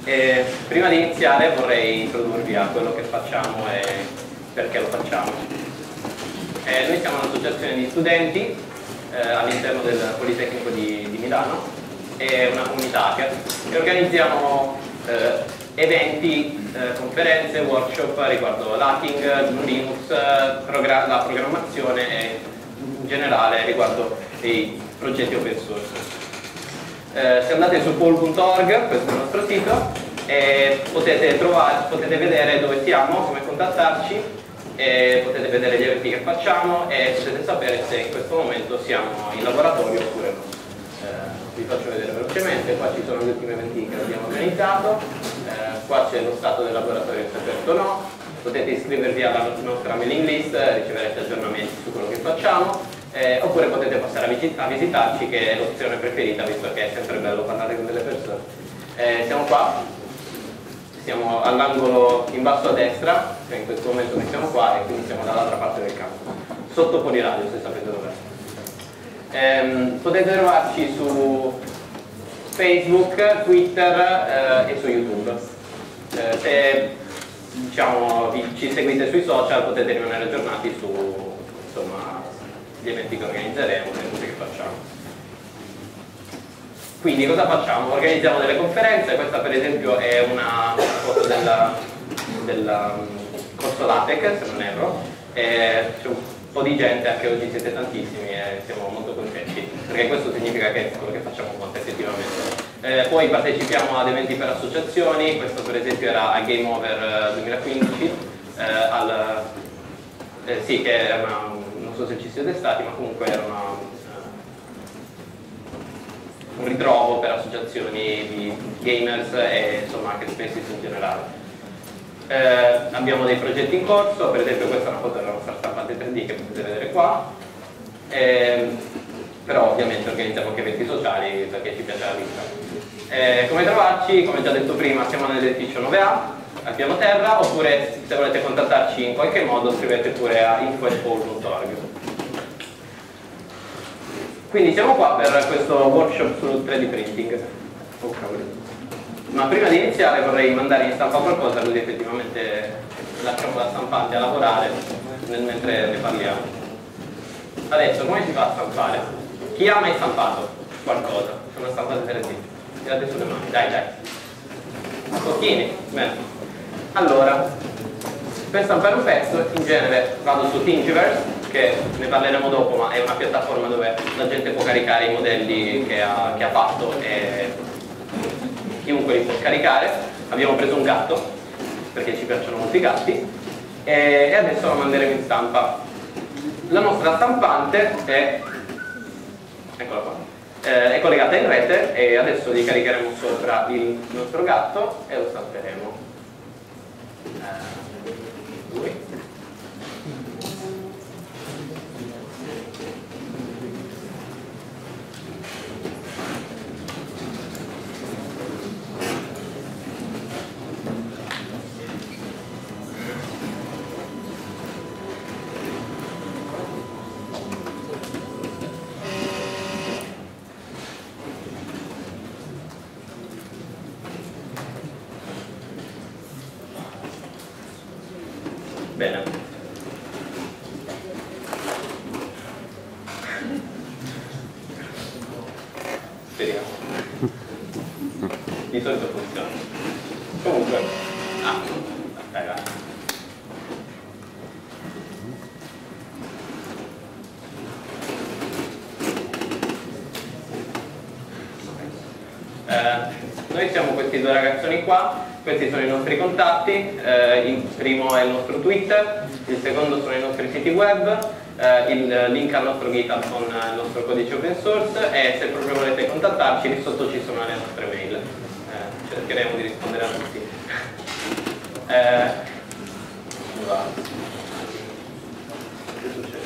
Prima di iniziare vorrei introdurvi a quello che facciamo e perché lo facciamo. Noi siamo un'associazione di studenti all'interno del Politecnico di Milano e una comunità hacker e organizziamo eventi, conferenze, workshop riguardo l'hacking, Linux, la programmazione e in generale riguardo dei progetti open source. Se andate su pool.org, questo è il nostro sito, e potete vedere dove siamo, come contattarci, e potete vedere gli eventi che facciamo e potete sapere se in questo momento siamo in laboratorio oppure no. Vi faccio vedere velocemente, qua ci sono gli ultimi eventi che abbiamo organizzato, qua c'è lo stato del laboratorio se aperto o no, potete iscrivervi alla nostra mailing list, riceverete aggiornamenti su quello che facciamo. Oppure potete passare a visitarci, che è l'opzione preferita, visto che è sempre bello parlare con delle persone. Siamo qua, siamo all'angolo in basso a destra, cioè in questo momento noi siamo qua e quindi siamo dall'altra parte del campo, sotto Poliradio, se sapete dov'è. Potete trovarci su Facebook, Twitter e su YouTube. Se diciamo, ci seguite sui social potete rimanere aggiornati su insomma, gli eventi che organizzeremo, le cose che facciamo. Quindi cosa facciamo? Organizziamo delle conferenze, questa per esempio è una foto del corso LaTeX, se non erro, c'è un po' di gente, anche oggi siete tantissimi e siamo molto contenti, perché questo significa che quello che facciamo conta effettivamente. Poi partecipiamo ad eventi per associazioni, questo per esempio era a Game Over 2015, sì, che è non so se ci siete stati, ma comunque era un ritrovo per associazioni di gamers e insomma anche spaces in generale. Abbiamo dei progetti in corso, per esempio questa è una foto della nostra stampante 3D che potete vedere qua, però ovviamente organizziamo anche eventi sociali perché ci piace la vita. Come trovarci? Come già detto prima, siamo nell'edificio 9A al piano terra, oppure se volete contattarci in qualche modo scrivete pure a info@pool.org. Quindi siamo qua per questo workshop sul 3D printing. Oh, ma prima di iniziare vorrei mandare in stampa qualcosa, così effettivamente lasciamo la stampante a lavorare mentre ne parliamo. Adesso come si fa a stampare? Chi ha mai stampato qualcosa? Sono stampate 3D. Tirate sulle mani, dai. Pochini, bene. Allora, per stampare un pezzo in genere vado su Thingiverse, che ne parleremo dopo, ma è una piattaforma dove la gente può caricare i modelli che ha fatto e chiunque li può scaricare. Abbiamo preso un gatto, perché ci piacciono molto i gatti, e adesso lo manderemo in stampa. La nostra stampante eccola qua, è collegata in rete e adesso gli caricheremo sopra il nostro gatto e lo stamperemo. Bene. Speriamo. Di solito funziona. Comunque. Dai. Noi siamo questi due ragazzoni qua. Questi sono i nostri contatti, il primo è il nostro Twitter, il secondo sono i nostri siti web, il link al nostro GitHub con il nostro codice open source e se proprio volete contattarci lì sotto ci sono le nostre mail. Cercheremo di rispondere a tutti. Che succede?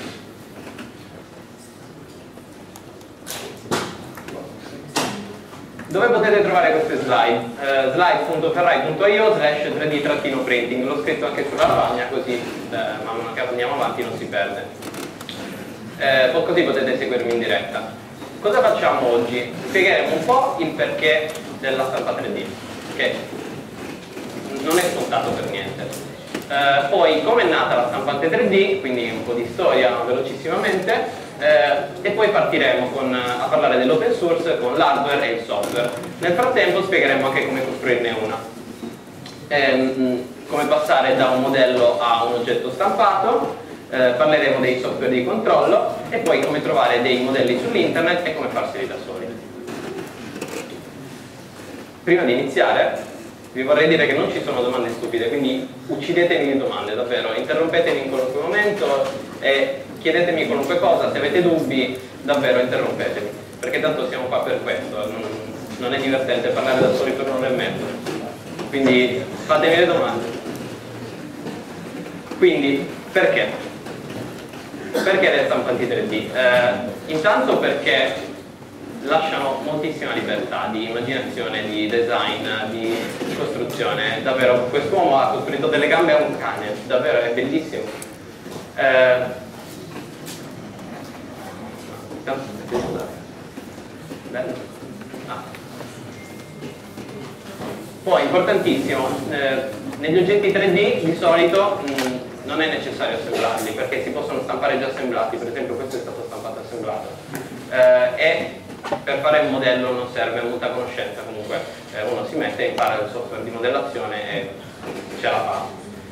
Dove potete trovare queste slide? slide.ferrai.io/3D-printing, l'ho scritto anche sulla lavagna così man mano che andiamo avanti non si perde. Così potete seguirmi in diretta. Cosa facciamo oggi? Spiegheremo un po' il perché della stampa 3D. che non è scontato per niente. Poi come è nata la stampante 3D, quindi un po' di storia velocissimamente, e poi partiremo a parlare dell'open source con l'hardware e il software. Nel frattempo spiegheremo anche come costruirne una, come passare da un modello a un oggetto stampato, parleremo dei software di controllo e poi come trovare dei modelli sull'internet e come farseli da soli. Prima di iniziare vi vorrei dire che non ci sono domande stupide, quindi uccidetemi di domande, davvero, interrompetemi in qualunque momento e chiedetemi qualunque cosa, se avete dubbi davvero interrompetemi, perché tanto siamo qua per questo, non è divertente parlare da soli per un'ora e mezza, quindi fatemi le domande. Quindi, perché? Perché le stampanti 3D? Intanto perché lasciano moltissima libertà di immaginazione, di design, di costruzione. Davvero, quest'uomo ha costruito delle gambe a un cane, davvero è bellissimo. Bello. Poi, importantissimo, negli oggetti 3D di solito non è necessario assemblarli, perché si possono stampare già assemblati, per esempio questo è stato stampato assemblato. E per fare un modello non serve molta conoscenza, comunque uno si mette, impara il software di modellazione e ce la fa.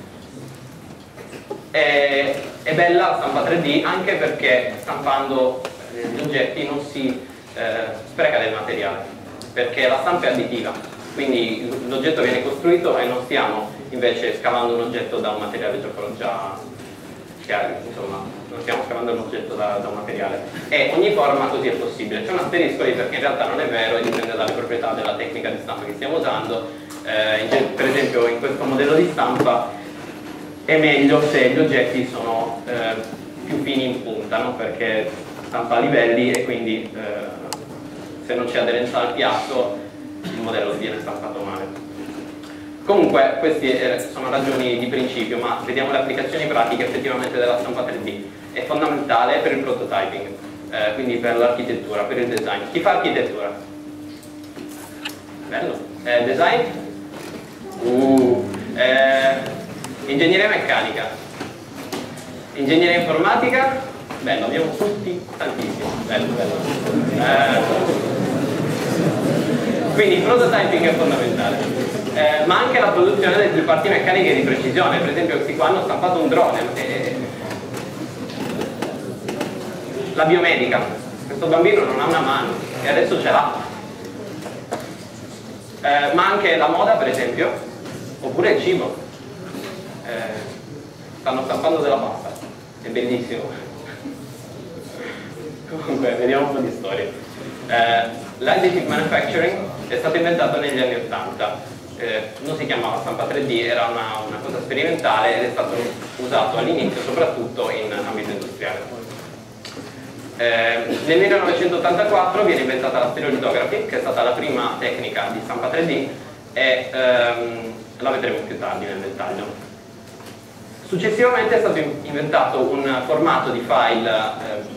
È bella la stampa 3D anche perché stampando gli oggetti non si spreca del materiale, perché la stampa è additiva, quindi l'oggetto viene costruito e non stiamo invece scavando un oggetto da un materiale insomma, non stiamo scavando un oggetto da un materiale, e ogni forma così è possibile. C'è un asterisco lì perché in realtà non è vero e dipende dalle proprietà della tecnica di stampa che stiamo usando. Per esempio in questo modello di stampa è meglio se gli oggetti sono più fini in punta, no? Perché stampa a livelli e quindi se non c'è aderenza al piatto il modello viene stampato male. Comunque queste sono ragioni di principio, ma vediamo le applicazioni pratiche effettivamente della stampa 3D. È fondamentale per il prototyping, quindi per l'architettura, per il design. Chi fa architettura? Bello. Design? Ingegneria meccanica? Ingegneria informatica? Bello, abbiamo tutti tantissimo. Bello, bello. Quindi il prototyping è fondamentale. Ma anche la produzione di parti meccaniche di precisione. Per esempio questi qua hanno stampato un drone, la biomedica, questo bambino non ha una mano e adesso ce l'ha, ma anche la moda per esempio, oppure il cibo, stanno stampando della pasta, è bellissimo. Comunque vediamo un po' di storia. L'additive manufacturing è stato inventato negli anni 80. Non si chiamava stampa 3D, era una cosa sperimentale ed è stato usato all'inizio soprattutto in ambito industriale. Nel 1984 viene inventata la stereolitography, che è stata la prima tecnica di stampa 3D e la vedremo più tardi nel dettaglio. Successivamente è stato inventato un formato di file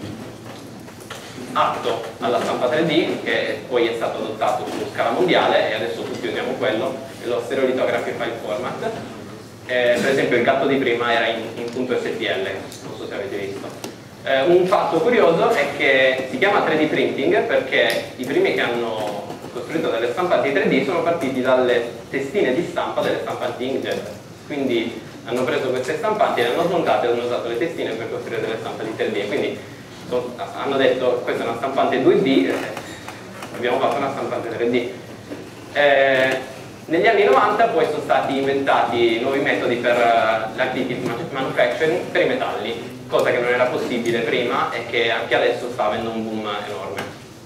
atto alla stampa 3D che poi è stato adottato su scala mondiale e adesso tutti usiamo quello, è lo Stereolithography File Format. Per esempio il gatto di prima era in .stl, non so se avete visto. Un fatto curioso è che si chiama 3D printing perché i primi che hanno costruito delle stampanti 3D sono partiti dalle testine di stampa delle stampanti inkjet, quindi hanno preso queste stampanti, le hanno smontate e hanno usato le testine per costruire delle stampanti 3D, quindi hanno detto questa è una stampante 2D, abbiamo fatto una stampante 3D. Negli anni 90 poi sono stati inventati nuovi metodi per l'additive manufacturing per i metalli, cosa che non era possibile prima e che anche adesso sta avendo un boom enorme.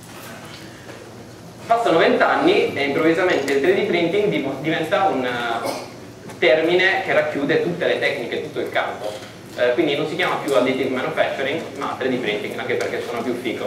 Passano 20 anni e improvvisamente il 3D printing diventa un termine che racchiude tutte le tecniche, tutto il campo. Quindi non si chiama più additive manufacturing ma 3D printing, anche perché suona più figo.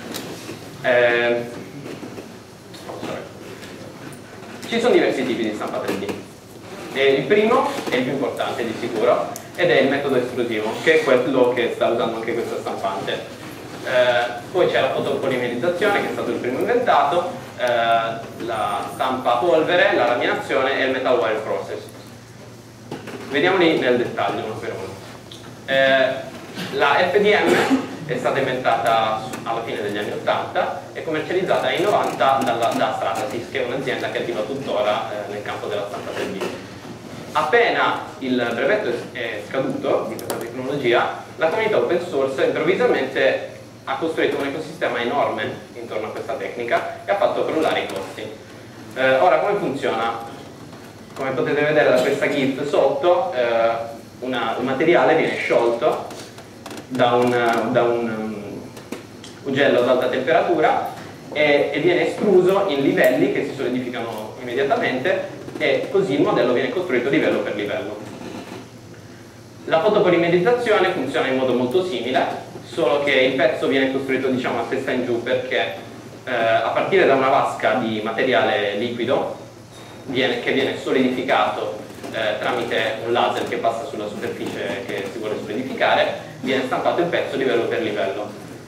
Ci sono diversi tipi di stampa 3D. Il primo è il più importante di sicuro ed è il metodo estrusivo, che è quello che sta usando anche questa stampante. Poi c'è la fotopolimerizzazione, che è stato il primo inventato, la stampa a polvere, la laminazione e il metal wire process. Vediamoli nel dettaglio uno per uno. La FDM è stata inventata alla fine degli anni 80 e commercializzata negli anni 90 da Stratasys, che è un'azienda che attiva tuttora nel campo della stampa 3D. Appena il brevetto è scaduto di questa tecnologia, la comunità open source improvvisamente ha costruito un ecosistema enorme intorno a questa tecnica e ha fatto crollare i costi. Ora come funziona? Come potete vedere da questa GIF sotto, un materiale viene sciolto da un ugello ad alta temperatura e viene estruso in livelli che si solidificano immediatamente, e così il modello viene costruito livello per livello. La fotopolimerizzazione funziona in modo molto simile, solo che il pezzo viene costruito, diciamo, a testa in giù, perché a partire da una vasca di materiale liquido che viene solidificato tramite un laser che passa sulla superficie che si vuole solidificare, viene stampato il pezzo livello per livello.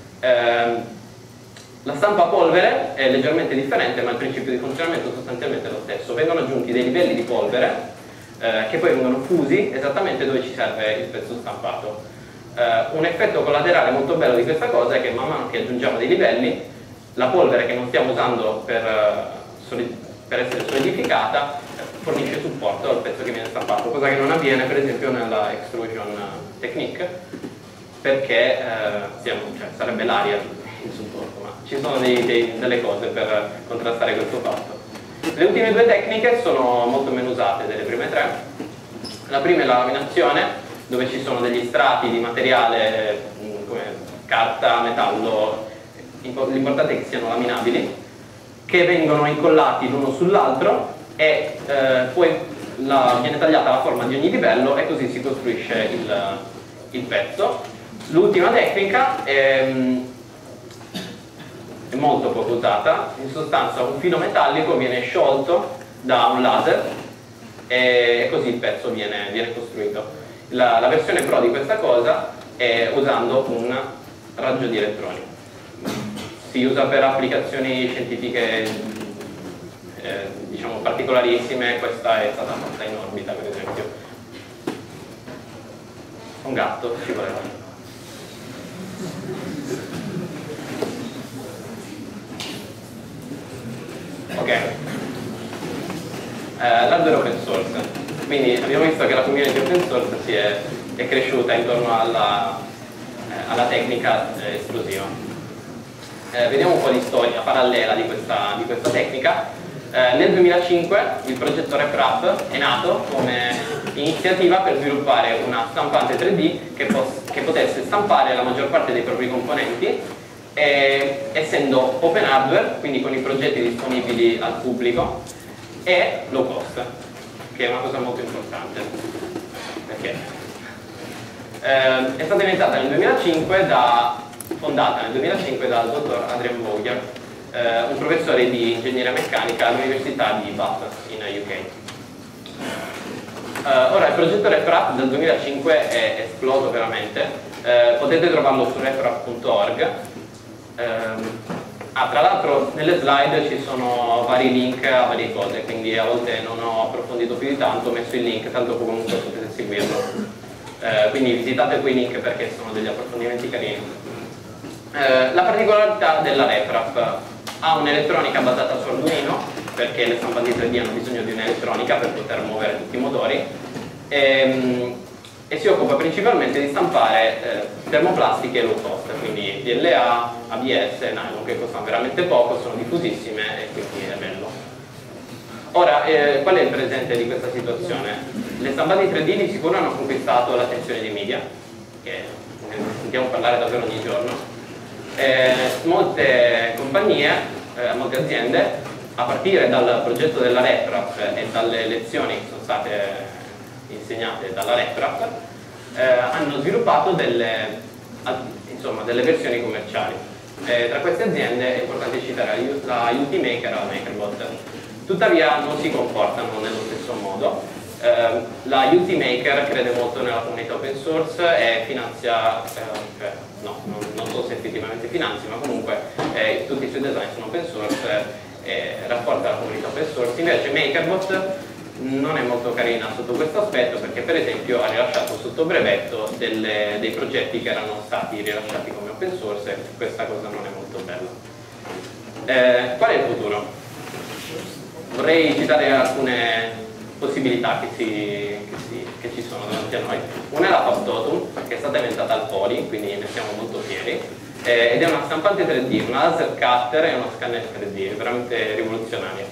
La stampa a polvere è leggermente differente, ma il principio di funzionamento è sostanzialmente lo stesso. Vengono aggiunti dei livelli di polvere che poi vengono fusi esattamente dove ci serve il pezzo stampato. Un effetto collaterale molto bello di questa cosa è che man mano che aggiungiamo dei livelli, la polvere che non stiamo usando per essere solidificata fornisce supporto al pezzo che viene stampato, cosa che non avviene per esempio nella extrusion technique, perché sarebbe l'aria il supporto, ma ci sono delle cose per contrastare questo fatto. Le ultime due tecniche sono molto meno usate delle prime tre. La prima è la laminazione, dove ci sono degli strati di materiale come carta, metallo, l'importante è che siano laminabili, che vengono incollati l'uno sull'altro e poi viene tagliata la forma di ogni livello e così si costruisce il pezzo. L'ultima tecnica è molto poco usata. In sostanza un filo metallico viene sciolto da un laser e così il pezzo viene costruito. La versione pro di questa cosa è usando un raggio di elettroni. Si usa per applicazioni scientifiche diciamo particolarissime. Questa è stata fatta in orbita, per esempio. Un gatto ci voleva. Ok, l'hardware open source. Quindi abbiamo visto che la community open source è cresciuta intorno alla tecnica esplosiva. Vediamo un po' di storia parallela di questa tecnica. Nel 2005 il progetto RepRap è nato come iniziativa per sviluppare una stampante 3D che potesse stampare la maggior parte dei propri componenti, essendo open hardware, quindi con i progetti disponibili al pubblico, e low cost, che è una cosa molto importante. Perché? È stata inventata nel 2005 fondata nel 2005 dal dottor Adrian Vogler, un professore di ingegneria meccanica all'Università di Bath in UK. Ora il progetto RepRap del 2005 è esploso veramente, potete trovarlo su reprap.org. Tra l'altro nelle slide ci sono vari link a varie cose, quindi a volte non ho approfondito più di tanto, ho messo il link, tanto comunque potete seguirlo. Quindi visitate quei link perché sono degli approfondimenti carini. La particolarità della RepRap: ha un'elettronica basata su Arduino, perché le stampanti 3D hanno bisogno di un'elettronica per poter muovere tutti i motori, e si occupa principalmente di stampare termoplastiche low cost, quindi PLA, ABS, nylon, che costano veramente poco, sono diffusissime e quindi è bello. Ora, qual è il presente di questa situazione? Le stampanti 3D di sicuro hanno conquistato l'attenzione dei media, che ne sentiamo parlare davvero ogni giorno. Molte compagnie, molte aziende, a partire dal progetto della RepRap e dalle lezioni che sono state insegnate dalla RepRap, hanno sviluppato delle versioni commerciali. Tra queste aziende è importante citare la Ultimaker e la MakerBot. Tuttavia non si comportano nello stesso modo. La Ultimaker crede molto nella comunità open source e finanzia, non so se effettivamente finanzia, ma comunque tutti i suoi design sono open source e rafforza la comunità open source. Invece MakerBot non è molto carina sotto questo aspetto, perché per esempio ha rilasciato sotto brevetto dei progetti che erano stati rilasciati come open source, e questa cosa non è molto bella. Qual è il futuro? Vorrei citare alcune possibilità che ci sono davanti a noi. Una è la Factotum, che è stata inventata al Poli, quindi ne siamo molto fieri, ed è una stampante 3D, una laser cutter e uno scanner 3D, veramente rivoluzionaria.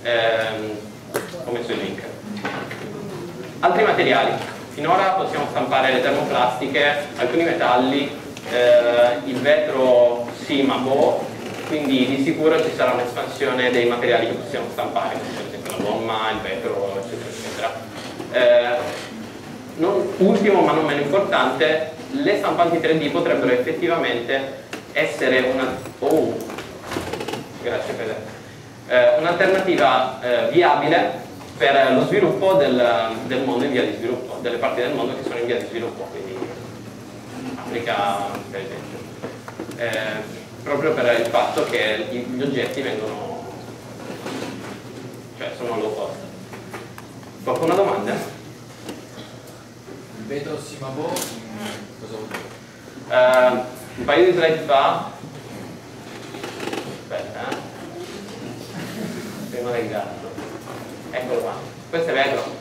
Ho messo il link. Altri materiali. Finora possiamo stampare le termoplastiche, alcuni metalli, il vetro sì ma boh, quindi di sicuro ci sarà un'espansione dei materiali che possiamo stampare, per esempio la gomma, il vetro, eccetera, eccetera. Ultimo ma non meno importante, le stampanti 3D potrebbero effettivamente essere grazie Fede, un'alternativa viabile per lo sviluppo del mondo in via di sviluppo, delle parti del mondo che sono in via di sviluppo, quindi Africa per esempio, proprio per il fatto che gli oggetti sono low cost. Qualcuna domanda? Il vetro Simabo cosa vuol dire? Un paio di slide fa, aspetta, prima del gatto, eccolo qua, questo è vetro.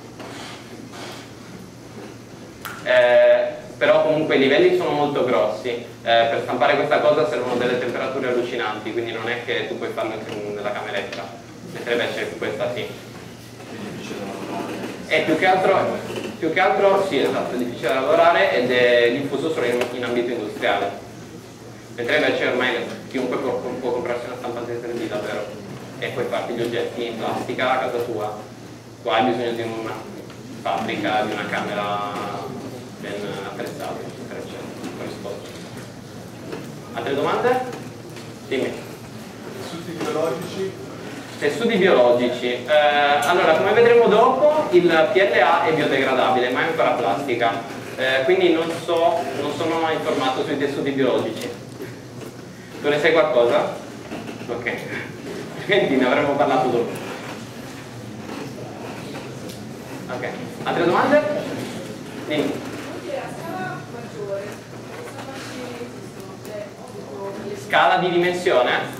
Però comunque i livelli sono molto grossi, per stampare questa cosa servono delle temperature allucinanti, quindi non è che tu puoi farlo nella cameretta, mentre invece questa sì. E più che altro sì, esatto, è difficile da lavorare ed è diffuso solo in ambito industriale, mentre invece ormai chiunque può comprarsi una stampante 3D davvero e puoi farti gli oggetti in plastica a casa tua. Qua hai bisogno di una fabbrica, di una camera ben attrezzata, eccetera, eccetera. Risposto. Altre domande? Dimmi. Tessuti biologici? Tessuti biologici. Allora, come vedremo dopo, il PLA è biodegradabile, ma è ancora plastica. Quindi non sono informato sui tessuti biologici. Tu ne sai qualcosa? Ok. Quindi ne avremmo parlato dopo. Ok. Altre domande? Dimmi. Scala di dimensione?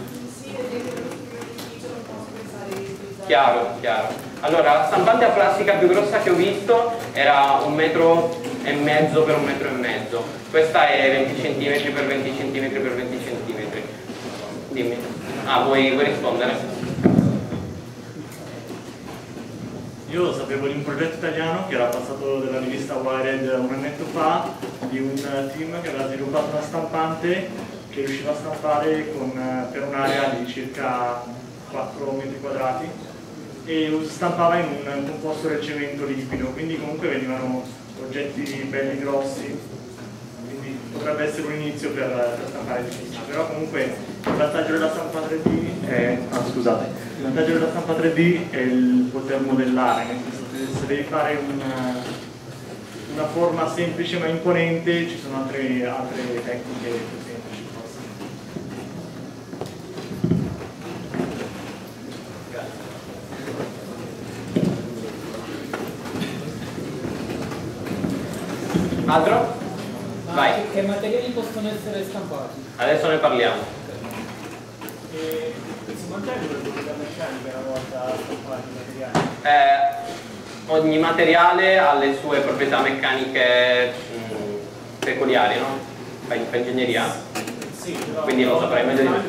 Chiaro, chiaro. Allora, la stampante a plastica più grossa che ho visto era 1,5 metri per 1,5 metri. Questa è 20 cm per 20 cm per 20 cm. Dimmi. Vuoi rispondere? Io sapevo di un progetto italiano che era passato dalla rivista Wired un annetto fa, di un team che aveva sviluppato una stampante che riusciva a stampare per un'area di circa 4 metri quadrati e stampava in un composto del cemento liquido, quindi comunque venivano oggetti belli grossi, quindi potrebbe essere un inizio per stampare edifici, però comunque il vantaggio della stampa 3D è, il vantaggio della stampa 3D è il poter modellare, nel senso che se devi fare una forma semplice ma imponente ci sono altre tecniche più semplici. Altro? Vai. Che materiali possono essere stampati? Adesso ne parliamo. Si mantengono le proprietà meccaniche una volta stampati i materiali? Ogni materiale ha le sue proprietà meccaniche peculiari, no? Fai ingegneria? Sì, però quindi lo saprai meglio di me.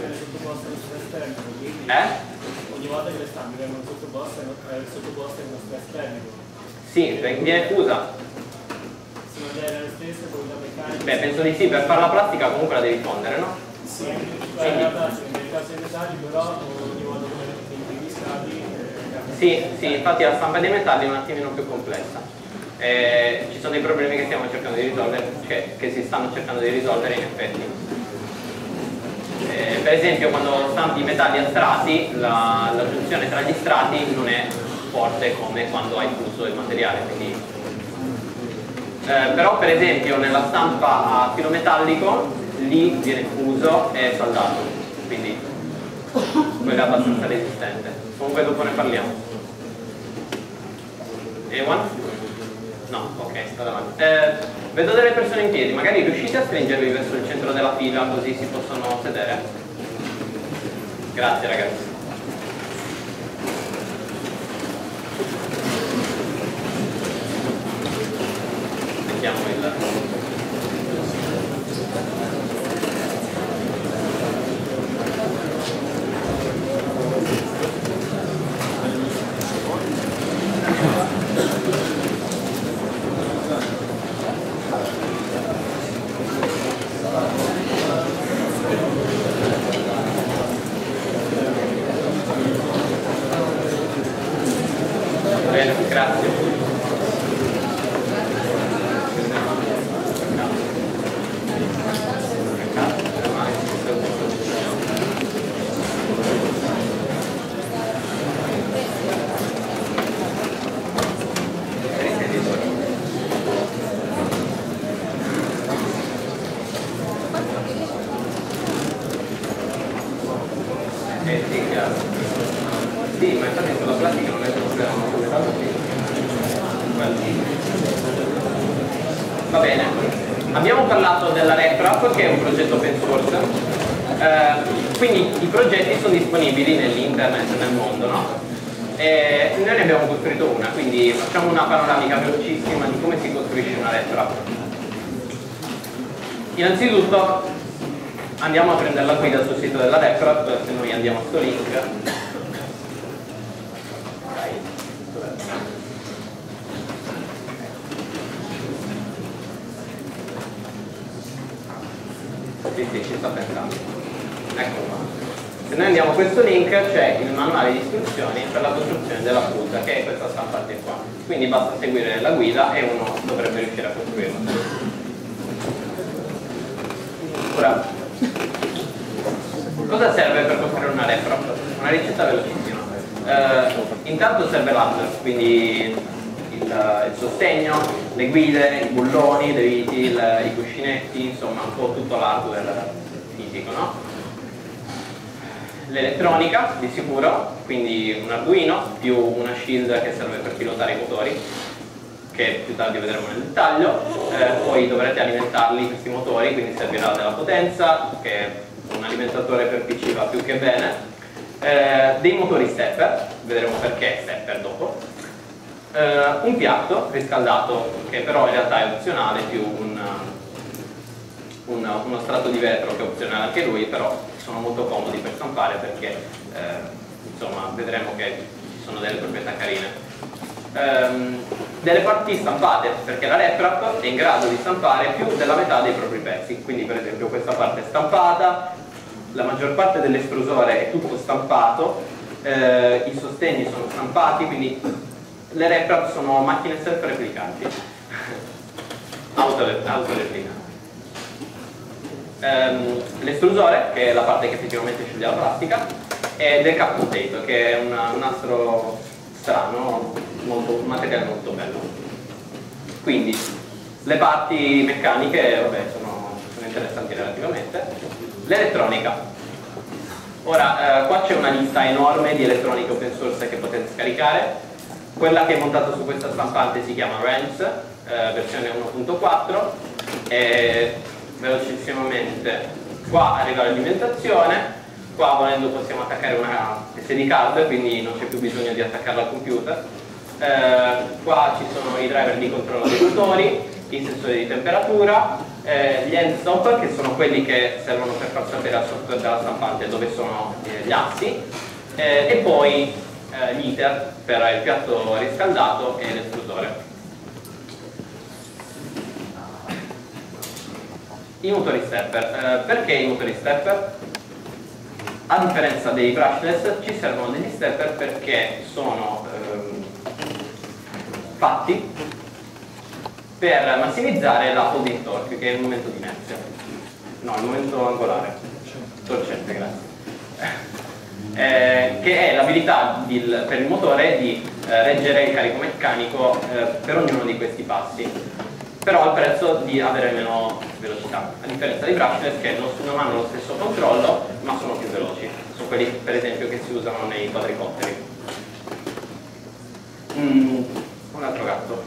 Ogni volta che le stampe vengono sottoposte al nostro esterno. Sì, viene fusa. Si mantiene le stesse proprietà meccaniche? Beh, penso di sì, per fare la plastica comunque la devi fondere, no? Sì, in realtà nel caso dei metalli però ogni volta che vengono impiegati Sì, infatti la stampa dei metalli è un attimino più complessa. Ci sono dei problemi che stiamo cercando di risolvere, cioè che si stanno cercando di risolvere in effetti. Per esempio quando stampi i metalli a strati, la giunzione tra gli strati non è forte come quando hai fuso il materiale, quindi però per esempio nella stampa a filo metallico lì viene fuso e saldato, quindi quello è abbastanza resistente. Comunque dopo ne parliamo. Anyone? No, ok, sta davanti. Vedo delle persone in piedi, magari riuscite a stringervi verso il centro della fila così si possono sedere? Grazie ragazzi. Mettiamo il... Bene, grazie. Sì, ma infatti sulla plastica non è un problema, ma come tanto sì. Va bene, abbiamo parlato della RepRap che è un progetto open source, quindi i progetti sono disponibili nell'internet, nel mondo, no? E noi ne abbiamo costruito una, quindi facciamo una panoramica velocissima di come si costruisce una RepRap. Innanzitutto andiamo a prendere la guida sul sito della RepRap, se noi andiamo a sto link. Sì, ci sta pensando. Ecco qua. Se noi andiamo a questo link c'è il manuale di istruzioni per la costruzione della fruta, che è questa stampante qua. Quindi basta seguire la guida e uno dovrebbe riuscire a costruirla. Ora, cosa serve per costruire una RepRap? Una ricetta velocissima. Intanto serve l'hardware, quindi il sostegno, le guide, i bulloni, le viti, i cuscinetti, insomma un po' tutto l'hardware fisico, no? L'elettronica di sicuro, quindi un Arduino più una shield che serve per pilotare i motori, che più tardi vedremo nel dettaglio. Poi dovrete alimentarli questi motori, quindi servirà della potenza, che un alimentatore per PC va più che bene. Dei motori stepper, vedremo perché stepper dopo. Un piatto riscaldato che però in realtà è opzionale, più uno strato di vetro che è opzionale anche lui, però sono molto comodi per stampare perché insomma vedremo che ci sono delle proprietà carine. Delle parti stampate, perché la RepRap è in grado di stampare più della metà dei propri pezzi, quindi per esempio questa parte è stampata, la maggior parte dell'estrusore è tutto stampato, i sostegni sono stampati, quindi le RepRap sono macchine self-replicanti, autoreplicanti. L'estrusore, che è la parte che effettivamente sceglie la plastica, e del cut and tape, che è un nastro strano, un materiale molto bello. Quindi le parti meccaniche, vabbè, sono interessanti relativamente. L'elettronica. Ora, qua c'è una lista enorme di elettronica open source che potete scaricare. Quella che è montata su questa stampante si chiama RANS, versione 1.4, e velocissimamente qua arriva l'alimentazione, qua volendo possiamo attaccare una SD card, quindi non c'è più bisogno di attaccarla al computer. Qua ci sono i driver di controllo dei motori, i sensori di temperatura, gli end stop, che sono quelli che servono per far sapere al software della stampante dove sono gli assi, e poi gli heater per il piatto riscaldato e l'estrusore. I motori stepper. Perché i motori stepper? A differenza dei brushless ci servono degli stepper perché sono fatti per massimizzare la folding torque, che è il momento di inerzia. No, il momento angolare. Torcente, grazie. Che è l'abilità per il motore di reggere il carico meccanico per ognuno di questi passi, però al prezzo di avere meno velocità, a differenza dei brushless che non hanno lo stesso controllo ma sono più veloci, sono quelli per esempio che si usano nei quadricotteri. Un altro gatto.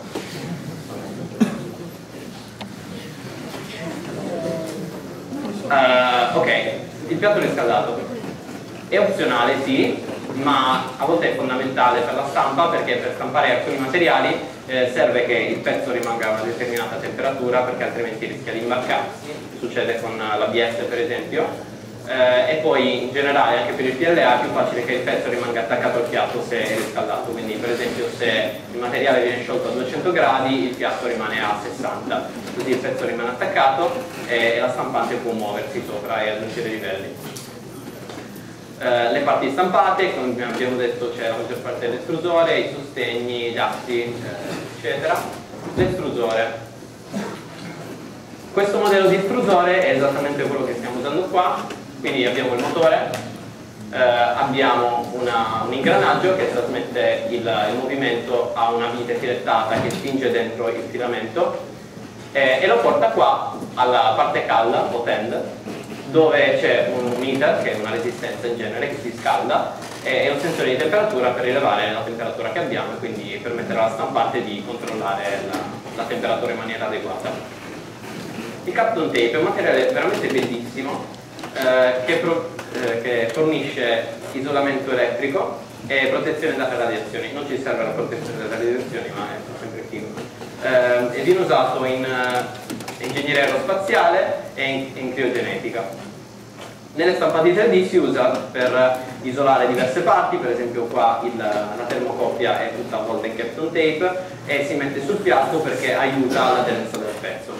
Ok, il piatto riscaldato è opzionale, sì, ma a volte è fondamentale per la stampa, perché per stampare alcuni materiali serve che il pezzo rimanga a una determinata temperatura, perché altrimenti rischia di imbarcarsi. Succede con l'ABS per esempio. E poi in generale anche per il PLA è più facile che il pezzo rimanga attaccato al piatto se è riscaldato, quindi per esempio se il materiale viene sciolto a 200 gradi il piatto rimane a 60, così il pezzo rimane attaccato e la stampante può muoversi sopra e aggiungere livelli. Le parti stampate, come abbiamo detto, c'è la maggior parte dell'estrusore, i sostegni, gli assi, eccetera. L'estrusore. Questo modello di estrusore è esattamente quello che stiamo usando qua. Quindi abbiamo il motore, abbiamo un ingranaggio che trasmette il movimento a una vite filettata che spinge dentro il filamento e lo porta qua alla parte calda o tend, dove c'è un meter, che è una resistenza in genere, che si scalda, e un sensore di temperatura per rilevare la temperatura che abbiamo e quindi permettere alla stampante di controllare la temperatura in maniera adeguata. Il Kapton Tape è un materiale veramente bellissimo, che fornisce isolamento elettrico e protezione dalle radiazioni. Non ci serve la protezione dalle radiazioni, ma è sempre figo. Viene usato in ingegneria aerospaziale e in criogenetica. Nelle stampate 3D si usa per isolare diverse parti, per esempio qua la termocoppia è tutta avvolta in Kapton Tape e si mette sul piatto perché aiuta l'aderenza del pezzo.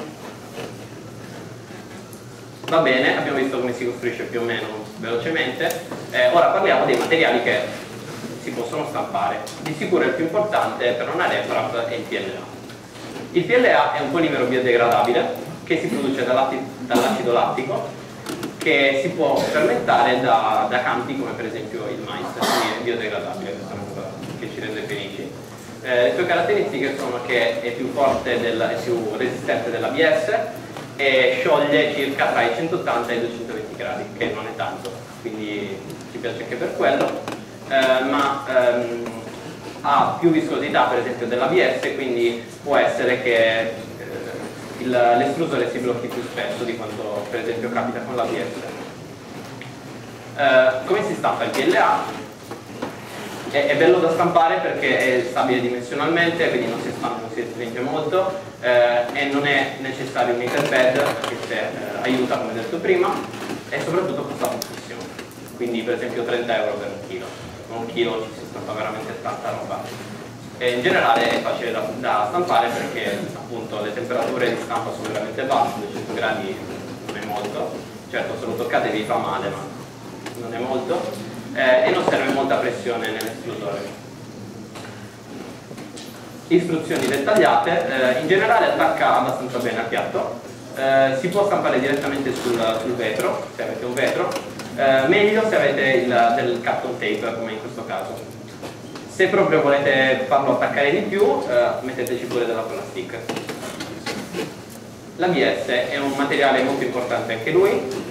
Va bene, abbiamo visto come si costruisce più o meno velocemente, ora parliamo dei materiali che si possono stampare. Di sicuro il più importante per una RepRap è il PLA. Il PLA è un polimero biodegradabile che si produce dall'acido lattico, che si può fermentare da campi come per esempio il mais, quindi è biodegradabile, questa è una cosa che ci rende felici. Le sue caratteristiche sono che è più forte, è più resistente dell'ABS, e scioglie circa tra i 180 e i 220 gradi, che non è tanto, quindi ci piace anche per quello, ma ha più viscosità per esempio dell'ABS, quindi può essere che l'estrusore si blocchi più spesso di quanto per esempio capita con l'ABS. Come si stampa il PLA? È bello da stampare perché è stabile dimensionalmente, quindi non si espande, non si stringe molto, e non è necessario un meter pad, anche se aiuta come detto prima, e soprattutto costa pochissimo, quindi per esempio 30 euro per un chilo. Con un chilo ci si stampa veramente tanta roba. E in generale è facile da stampare perché appunto le temperature di stampa sono veramente basse, 200 gradi non è molto, certo se lo toccate vi fa male ma non è molto. E non serve molta pressione nell'estrusore. Istruzioni dettagliate, in generale attacca abbastanza bene al piatto, si può stampare direttamente sul vetro, se avete un vetro, meglio se avete del Kapton Tape come in questo caso. Se proprio volete farlo attaccare di più, metteteci pure della plastic. L'ABS è un materiale molto importante anche lui,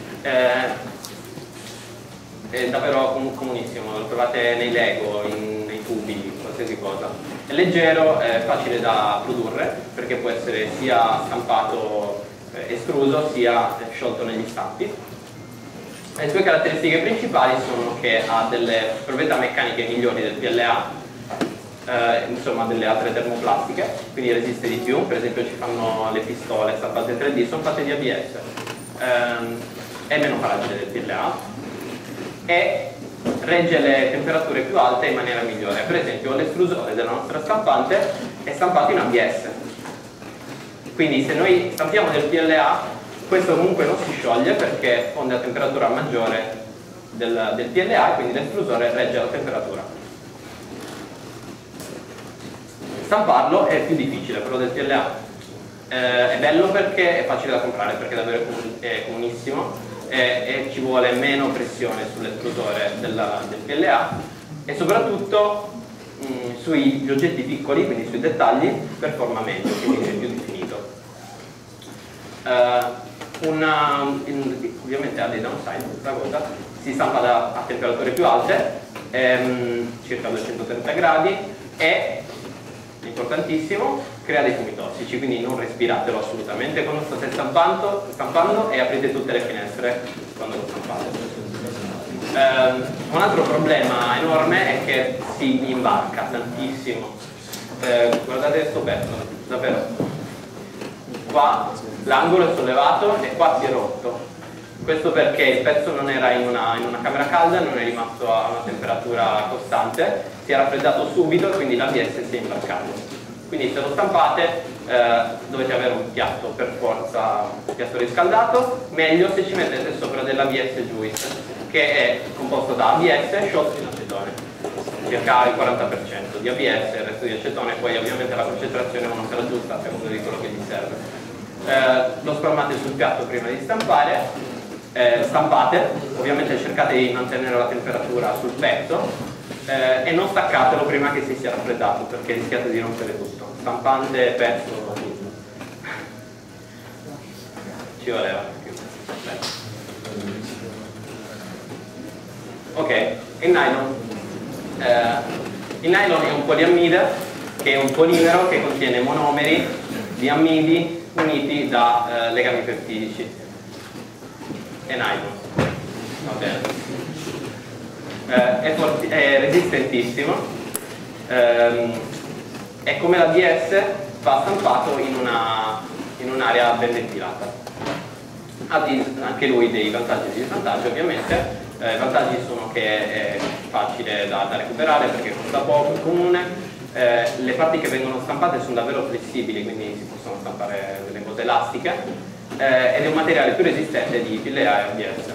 è davvero comunissimo, lo trovate nei Lego, nei tubi, qualsiasi cosa. È leggero, è facile da produrre perché può essere sia stampato estruso sia sciolto negli stampi. Le sue caratteristiche principali sono che ha delle proprietà meccaniche migliori del PLA, insomma delle altre termoplastiche, quindi resiste di più. Per esempio ci fanno le pistole stampate 3D, sono fatte di ABS, è meno fragile del PLA e regge le temperature più alte in maniera migliore. Per esempio l'estrusore della nostra stampante è stampato in ABS, quindi se noi stampiamo del PLA questo comunque non si scioglie perché fonde a temperatura maggiore del PLA e quindi l'estrusore regge la temperatura. Stamparlo è più difficile, quello del PLA è bello perché è facile da comprare, perché è davvero comunissimo, e ci vuole meno pressione sull'estrusore del PLA e soprattutto sugli oggetti piccoli, quindi sui dettagli, performa meglio, quindi è più definito. Ovviamente ha dei downside questa cosa, si stampa a temperature più alte, circa 230 gradi, e, importantissimo, crea dei fumi tossici, quindi non respiratelo assolutamente quando state stampando e aprite tutte le finestre quando lo stampate. Un altro problema enorme è che si imbarca tantissimo. Guardate questo pezzo, davvero. Qua l'angolo è sollevato e qua si è rotto. Questo perché il pezzo non era in una camera calda, non è rimasto a una temperatura costante, si è raffreddato subito e quindi l'ABS si è imbarcato. Quindi se lo stampate dovete avere un piatto, per forza un piatto riscaldato, meglio se ci mettete sopra dell'ABS Juice, che è composto da ABS sciolto in acetone, circa il 40% di ABS e il resto di acetone, poi ovviamente la concentrazione uno se la aggiusta a seconda di quello che gli serve. Lo spalmate sul piatto prima di stampare. Stampate, ovviamente cercate di mantenere la temperatura sul pezzo e non staccatelo prima che si sia raffreddato, perché rischiate di rompere tutto. Stampante, pezzo, tutto. Ci voleva più. Ok, il nylon. Il nylon è un poliammide, che è un polimero che contiene monomeri di ammidi uniti da legami peptidici. E nylon, va bene, è resistentissimo, è come l'ABS, va stampato in un'area ben ventilata. Ha anche lui dei vantaggi e dei svantaggi, ovviamente. I vantaggi sono che è facile da recuperare perché costa poco, è comune, le parti che vengono stampate sono davvero flessibili, quindi si possono stampare delle cose elastiche, ed è un materiale più resistente di PLA e ABS.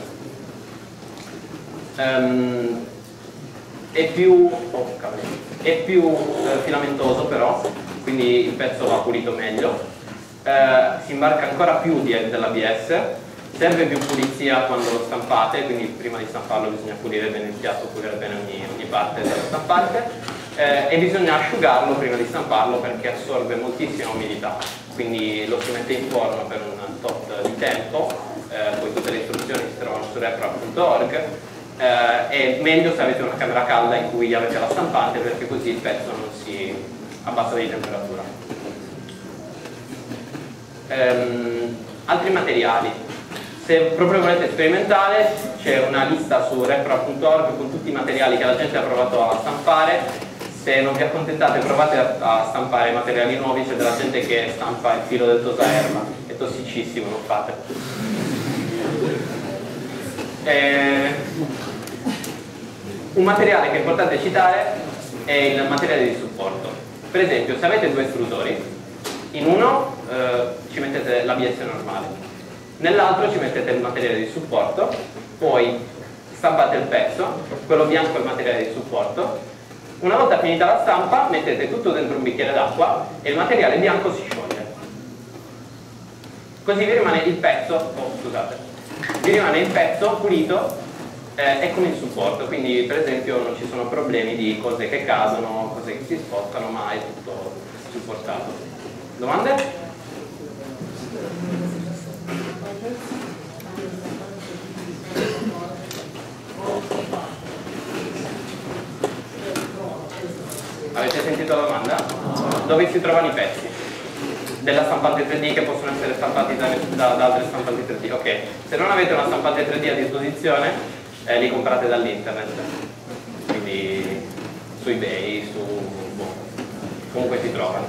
È più filamentoso però, quindi il pezzo va pulito meglio, si imbarca ancora più dell'ABS, serve più pulizia quando lo stampate, quindi prima di stamparlo bisogna pulire bene il piatto, pulire bene ogni parte dello stampante, e bisogna asciugarlo prima di stamparlo perché assorbe moltissima umidità, quindi lo si mette in forno per un tot di tempo, poi tutte le istruzioni si trovano su repra.org, è meglio se avete una camera calda in cui avete la stampante perché così il pezzo non si abbassa di temperatura. Altri materiali. Se proprio volete sperimentare, c'è una lista su repra.org con tutti i materiali che la gente ha provato a stampare. Se non vi accontentate, provate a stampare materiali nuovi, c'è della gente che stampa il filo del tosaerba, è tossicissimo, non fate. Un materiale che è importante citare è il materiale di supporto. Per esempio, se avete due estrusori, in uno ci mettete l'ABS normale, nell'altro ci mettete il materiale di supporto, poi stampate il pezzo, quello bianco è il materiale di supporto. Una volta finita la stampa mettete tutto dentro un bicchiere d'acqua e il materiale bianco si scioglie. Così vi rimane il pezzo, vi rimane il pezzo pulito e con il supporto, quindi per esempio non ci sono problemi di cose che cadono, cose che si spostano, ma è tutto supportato. Domande? Avete sentito la domanda? Dove si trovano i pezzi della stampante 3D che possono essere stampati da altre stampanti 3D? Ok, se non avete una stampante 3D a disposizione, li comprate dall'internet, quindi su eBay, comunque si trovano.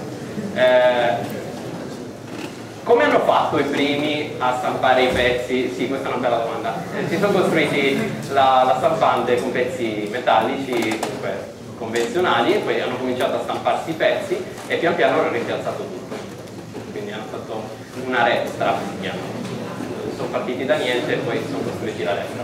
Come hanno fatto i primi a stampare i pezzi? Sì, questa è una bella domanda. Si sono costruiti la stampante con pezzi metallici, comunque convenzionali, e poi hanno cominciato a stamparsi i pezzi e pian piano hanno rimpiazzato tutto, quindi hanno fatto una restra, si chiama. Sono partiti da niente e poi sono costruiti la restra.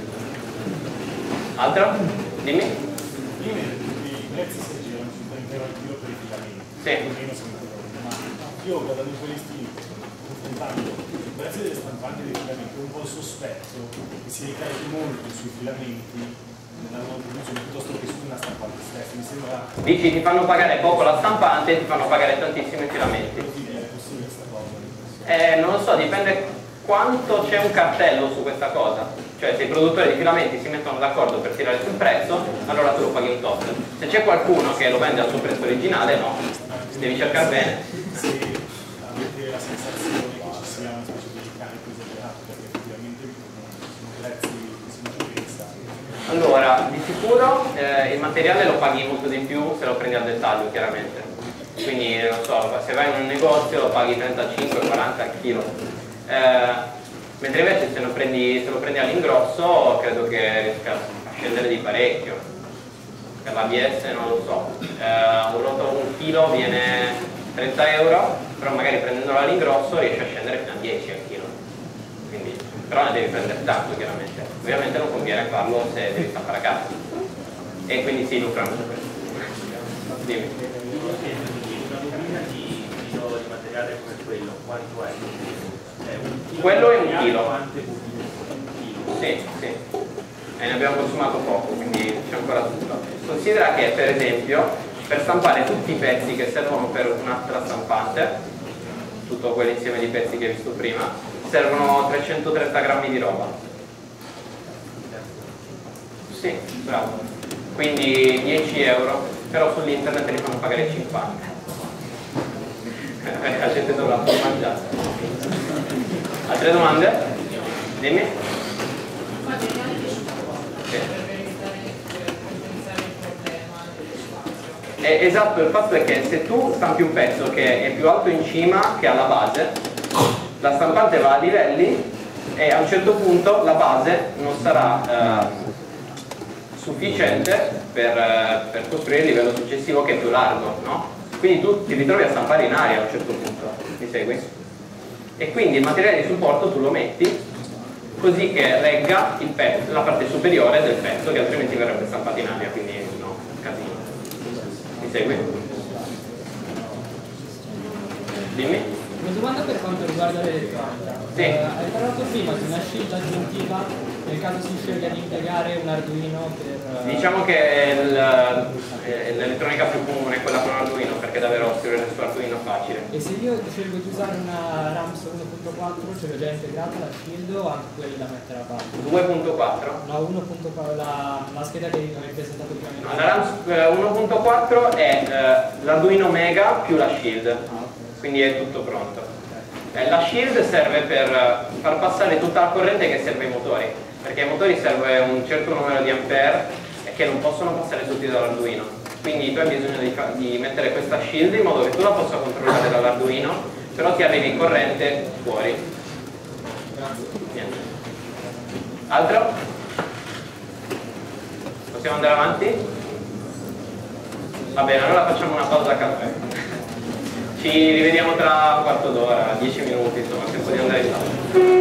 Altro? Dimmi? I prezzi si girano sul interrogativo per i filamenti. Sì. Ma io ho guardato quei listini, il prezzo delle stampanti dei filamenti è un po' sospetto che si ricarichi molto sui filamenti nella loro produzione piuttosto che su una stampante stessa. Mi sembra. Dici ti fanno pagare poco la stampante e ti fanno pagare tantissimi filamenti. È possibile questa cosa? Non lo so, dipende quanto c'è un cartello su questa cosa. Cioè se i produttori di filamenti si mettono d'accordo per tirare sul prezzo, allora tu lo paghi un tot. Se c'è qualcuno che lo vende al suo prezzo originale, no, devi cercare bene. Se avete la sensazione che ci sia una specie di carico esagerato, perché effettivamente sono prezzi che si non pensa. Allora, di sicuro il materiale lo paghi molto di più se lo prendi al dettaglio, chiaramente. Quindi, non so, se vai in un negozio lo paghi 35-40 al chilo. Mentre invece se lo prendi all'ingrosso credo che riesca a scendere di parecchio. Per l'ABS non lo so. Un chilo viene 30 euro, però magari prendendolo all'ingrosso riesci a scendere fino a 10 al chilo. Quindi, però ne devi prendere tanto chiaramente. Ovviamente non conviene farlo se devi stampare a casa. E quindi si lucrano su questo. Dimmi. Una bobina di filo di materiale come quello, quanto è? Quello è un chilo. Quante bobine? Un chilo? Sì, sì. E ne abbiamo consumato poco, quindi c'è ancora tutto. Considera che, per esempio, per stampare tutti i pezzi che servono per un'altra stampante, tutto quell'insieme di pezzi che hai visto prima, servono 330 grammi di roba. Sì, bravo. Quindi 10 euro, però sull'internet li fanno pagare 50. La gente dovrà mangiare. Altre domande? Dimmi. Sì. Esatto, il fatto è che se tu stampi un pezzo che è più alto in cima che alla base, la stampante va a livelli e a un certo punto la base non sarà sufficiente per costruire il livello successivo che è più largo, no? Quindi tu ti ritrovi a stampare in aria a un certo punto, mi segui? E quindi il materiale di supporto tu lo metti così che regga il pezzo, la parte superiore del pezzo, che altrimenti verrebbe stampato in aria, quindi no, casino. Mi segui? Dimmi. Una domanda per quanto riguarda l'elettronica. Sì. Hai parlato prima di una shield aggiuntiva nel caso si scelga di impiegare un Arduino per... Diciamo che l'elettronica più comune è quella con Arduino, perché davvero scrivere su Arduino è facile. E se io scelgo di usare una RAMS 1.4, ce l'ho già integrata la shield o anche quella da mettere a parte? 2.4? No, 1.4, la scheda che hai presentato prima. No, la RAMS 1.4 è l'Arduino Mega più la shield, quindi è tutto pronto. La shield serve per far passare tutta la corrente che serve ai motori, perché ai motori serve un certo numero di ampere e che non possono passare tutti dall'Arduino. Quindi tu hai bisogno di mettere questa shield in modo che tu la possa controllare dall'Arduino, però ti arrivi corrente fuori. Niente. Altro? Possiamo andare avanti? Va bene, allora facciamo una pausa a caffè. Ci rivediamo tra un quarto d'ora, 10 minuti, insomma, tempo di andare in sala.